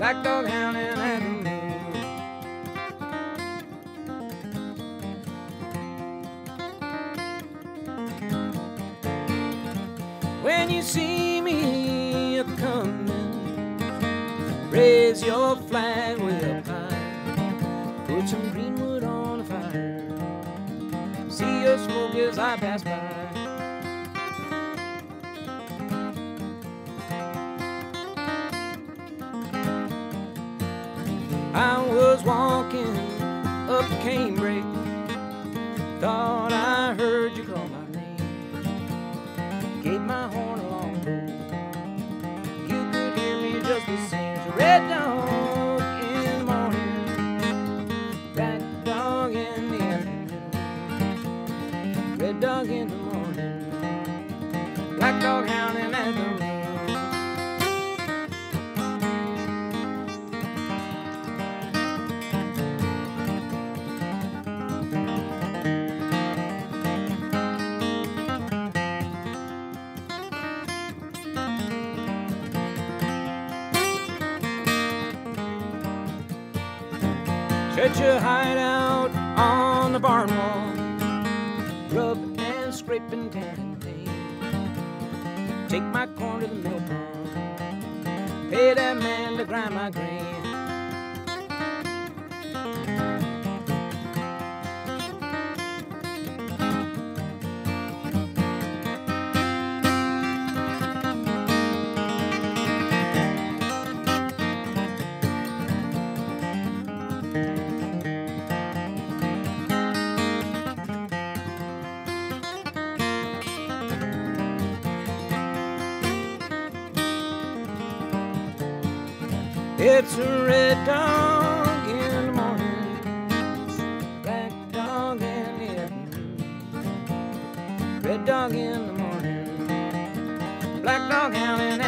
black dog howling at the moon. When you see me a-comin', raise your flag way up high, put some green wood on the fire, see your smoke as I pass by. I was walking up Cambridge, thought I heard you call my name, gave my horn a long blow, you could hear me just the same. So red dog in the morning, black dog in the afternoon, red dog in the morning, black dog howling at the moon. Set your hideout on the barn wall, rub and scrape and tan and paint. Take my corn to the mill pond, pay that man to grind my grain. It's a red dog in the morning, black dog in the afternoon, red dog in the morning, black dog howling